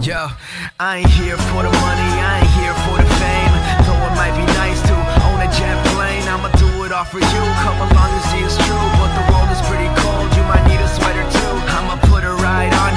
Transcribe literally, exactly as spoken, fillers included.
Yo, I ain't here for the money, I ain't here for the fame. Though it might be nice to own a jet plane, I'ma do it all for you. Come along and see it's true, but the world is pretty cold, you might need a sweater too. I'ma put a ride on